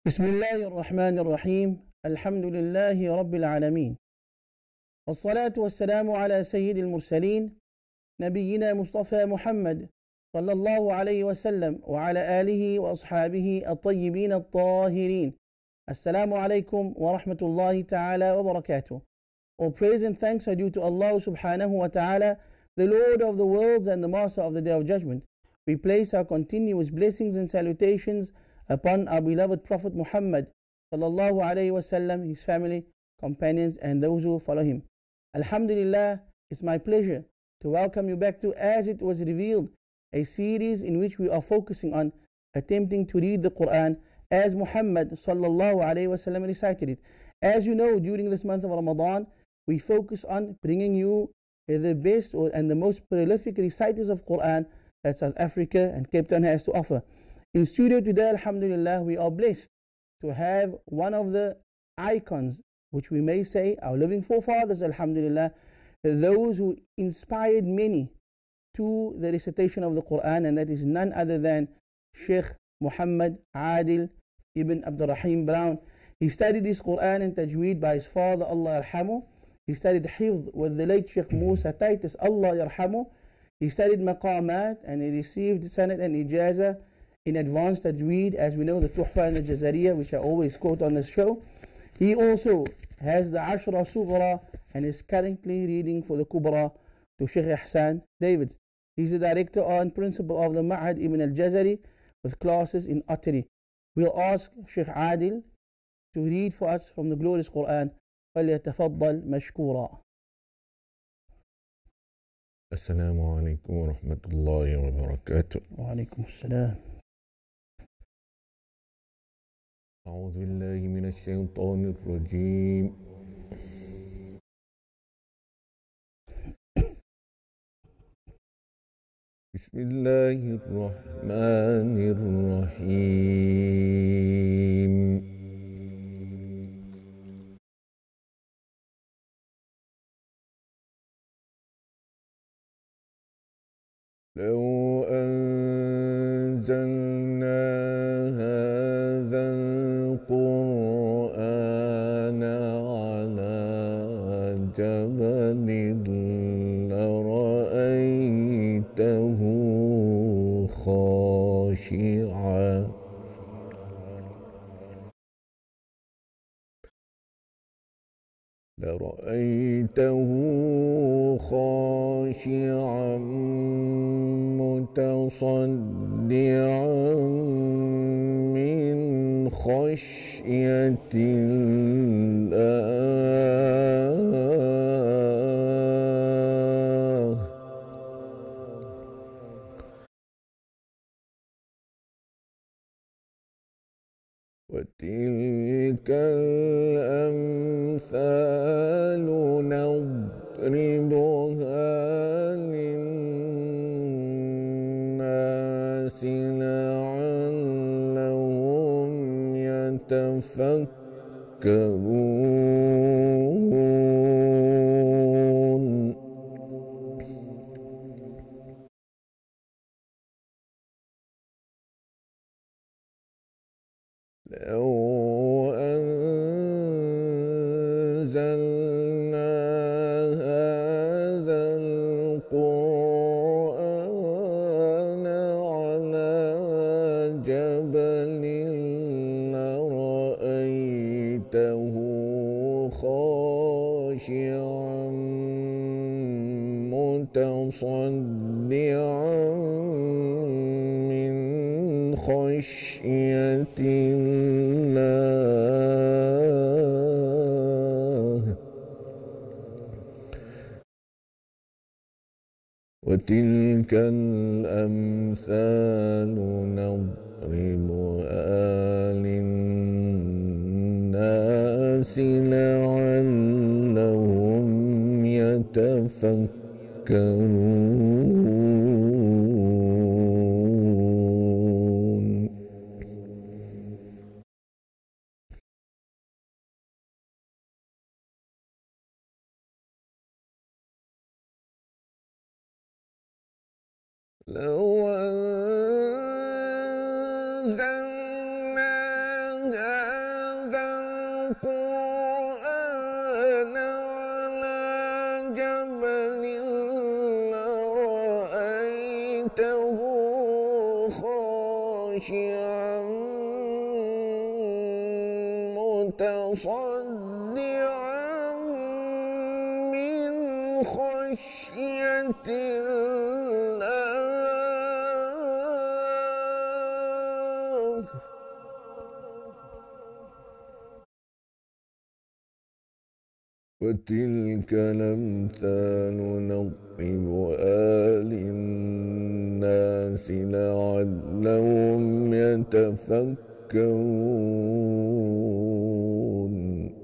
بسم الله الرحمن الرحيم. الحمد لله رب العالمين، والصلاة والسلام على سيد المرسلين نبينا مصطفى محمد صلى الله عليه وسلم وعلى آله وأصحابه الطيبين الطاهرين. Assalamu alaikum wa rahmatullahi ta'ala wa barakatuh. All praise and thanks are due to Allah subhanahu wa ta'ala, the Lord of the worlds and the Master of the Day of Judgment. We place our continuous blessings and salutations upon our beloved Prophet Muhammad sallallahu alayhi wasallam, his family, companions, and those who follow him. Alhamdulillah, it's my pleasure to welcome you back to As It Was Revealed, a series in which we are focusing on attempting to read the Quran as Muhammad sallallahu alayhi wasallam recited it. As you know, during this month of Ramadan, we focus on bringing you the best and the most prolific reciters of Quran that South Africa and Cape Town has to offer. In studio today, alhamdulillah, we are blessed to have one of the icons, which we may say our living forefathers, alhamdulillah, those who inspired many to the recitation of the Quran, and that is none other than Sheikh Muhammad Adil ibn Abdul Rahim Brown. He studied his Quran and Tajweed by his father, Allah yarhamu. He studied Hifz with the late Sheikh Musa Titus, Allah yarhamu. He studied Maqamat and he received Sanad and Ijaza in advanced Tajweed, as we know, the Tuhfa and the Jazariya, which I always quote on this show. He also has the Ashra Sughra and is currently reading for the Kubra to Sheikh Ihsan Davids. He's the director and principal of the Ma'had Ibn al-Jazari with classes in Atri. We'll ask Sheikh Adil to read for us from the glorious Quran. فليتفضل مشكورا. السلام عليكم ورحمة الله وبركاته. وعليكم السلام. أعوذ بالله من الشيطان الرجيم. بسم الله الرحمن الرحيم. لو أنزلنا هذا القرآن على جبل لرأيته خاشعا متصدعا من خشية الله. وتلك الأمثال نضربها للناس لعلهم يتفكرون. لو أنزلنا هذا القرآن على جبل لرأيته خاشعا متصدعا من خشية الله. وتلك الأمثال نضربها للناس لعلهم يتفكرون. لو أنزلنا خاشعا متصدعا من خشية الله. وتلك الأمثال نضربها للناس لعلهم يتفكرون.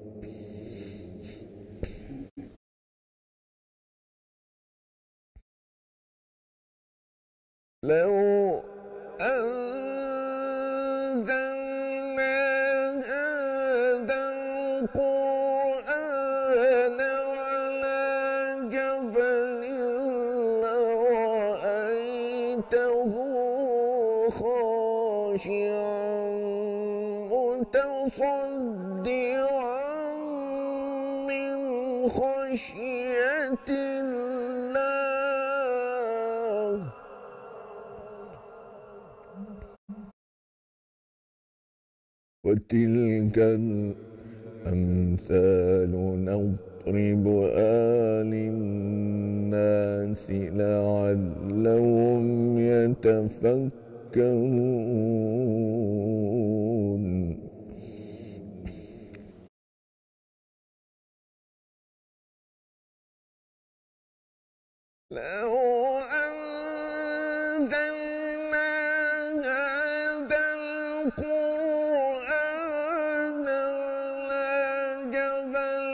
لو أنزلنا هذا القرآن على جبل لرأيته خاشعا متصدعا من خشية الله. وتلك الأمثال نضربها للناس لعلهم يتفكرون. لو أنزلنا هذا القرآن على جبل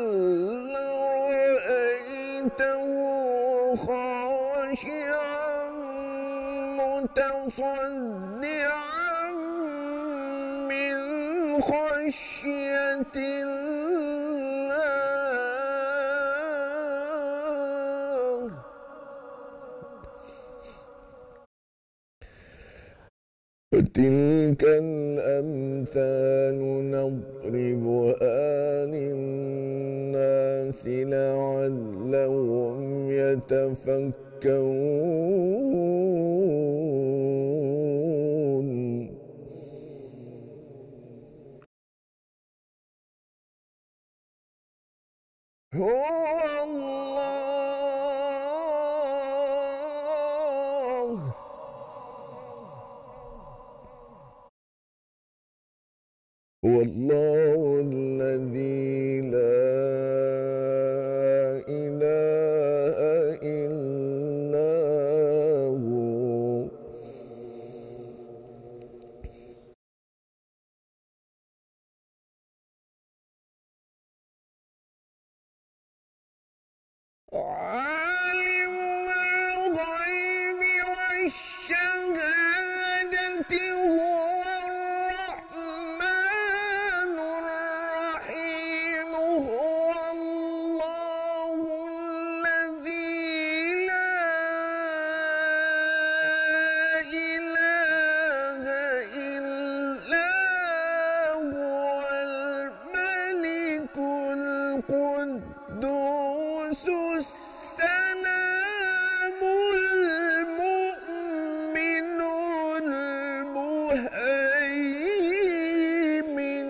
لرأيته خاشعا متصدعا من خشية الله. وتلك الأمثال نضربها للناس لعلهم يتفكرون. هو الله هو الله الذي لا إله إلا هو. عالم الغيب والشهادة هو الرحمن الرحيم. هو الله الذي لا إله إلا هو الملك القدوس السلام المؤمن المهيمن.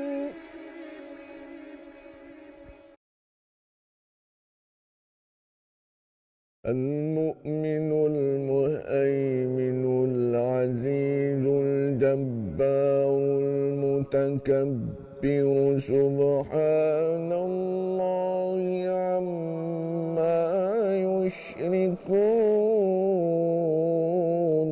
المؤمن المهيمن العزيز الجبار المتكبر سبحان الله عما يشركون.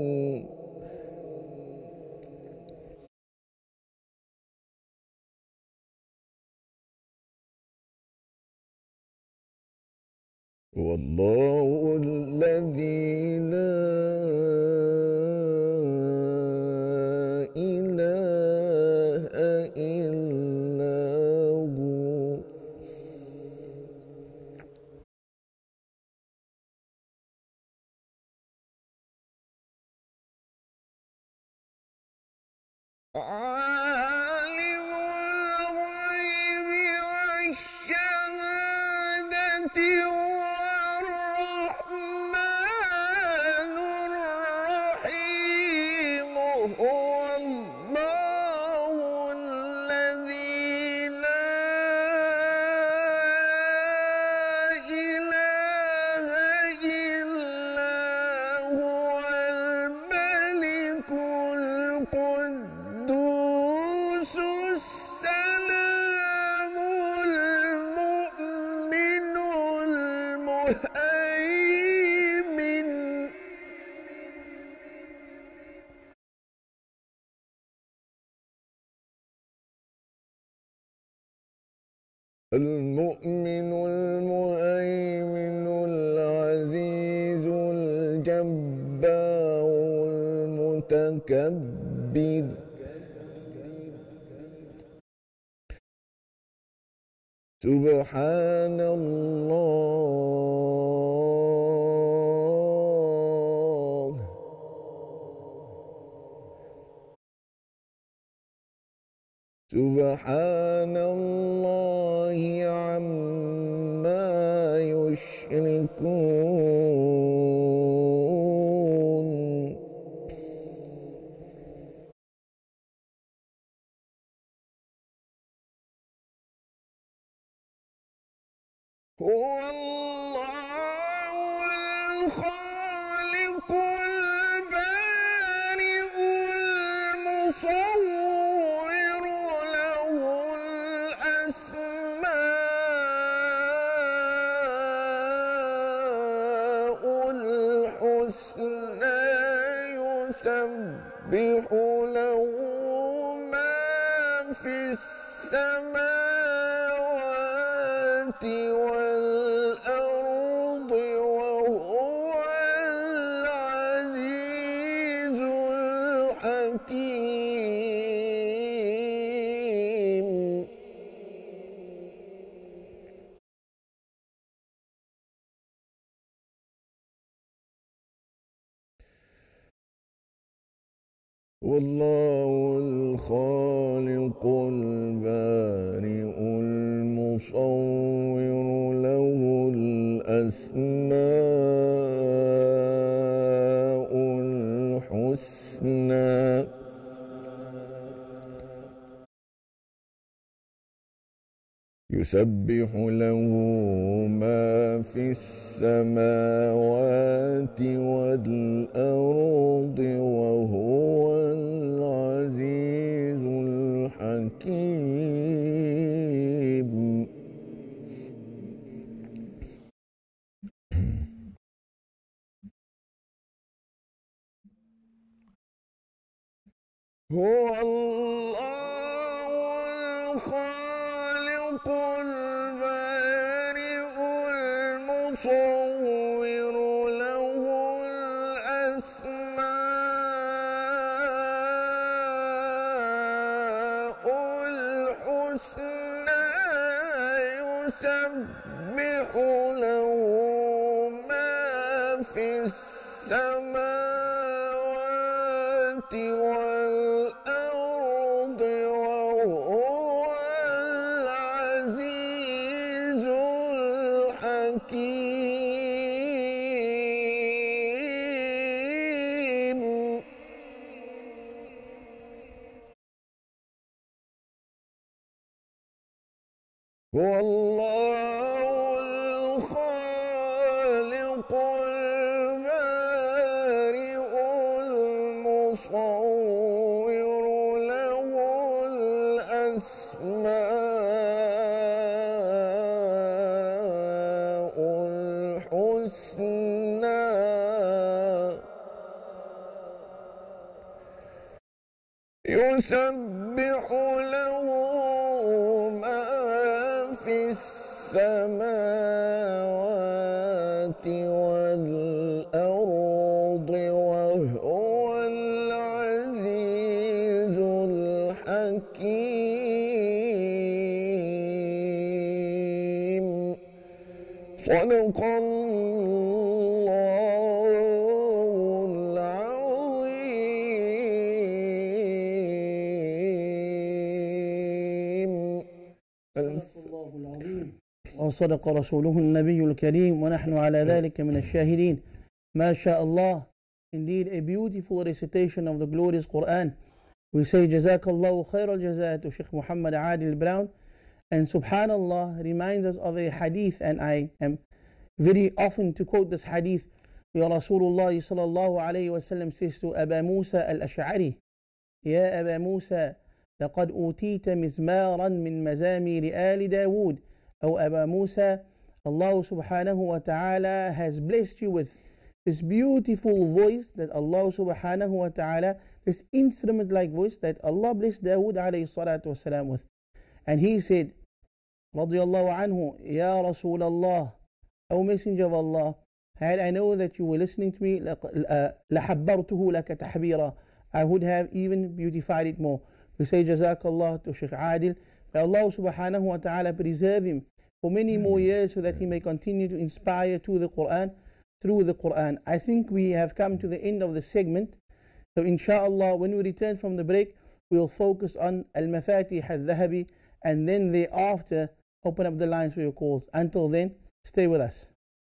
والله الذي لا إله إلا هو. عالم الغيب والشهادة هو الرحمن الرحيم. هو المهيمن المؤمن المهيمن العزيز الجبار المتكبر سبحان الله سبحان الله عما يشركون هو الله الخالق البارئ المصور له الأسماء الحسنى يسبح له ما في السماوات والأرض وهو العزيز الحكيم والله الخالق البارئ المصور له الأسماء الحسنى يسبح له ما في السماوات والأرض وهو العزيز الحكيم هو الله الخالق البارئ المصور له الأسماء الحسنى يسبح له ما في السماوات والأرض وهو العزيز الحكيم هو الله الخالق البارئ المصور له الأسماء الحسنى يسبح له ما في السماوات والأرض وهو العزيز الحكيم صدق الله العظيم الله العظيم وصدق رسوله النبي الكريم ونحن على ذلك من الشاهدين. ما شاء Allah, indeed a beautiful recitation of the glorious Quran. We say Jazakallahu khair al-jazaa to Sheikh Muhammad Adil Brown, and subhanallah reminds us of a hadith, and I am very often to quote this hadith where Rasulullah sallallahu alayhi wa sallam says to Aba Musa al-Ash'ari, Ya Aba Musa, لقد أوتيت مزمارا من مزامير آل داود. أو أبا موسى, Allah subhanahu wa ta'ala has blessed you with this beautiful voice that Allah subhanahu wa ta'ala, this instrument-like voice that Allah blessed Dawood alayhi salatu wasalam with. And he said, radiyallahu anhu, Ya Rasulallah, O Messenger of Allah, had I known that you were listening to me, لَحَبَّرْتُهُ لَكَ تَحْبِيرًا, I would have even beautified it more. We say Jazakallah to Shaykh Adil. May Allah subhanahu wa ta'ala preserve him for many more years so that he may continue to inspire to the Quran, through the Quran. I think we have come to the end of the segment. So inshallah, when we return from the break, we'll focus on Al-Mafatih Al-Dhahabi, and then thereafter open up the lines for your calls. Until then, stay with us.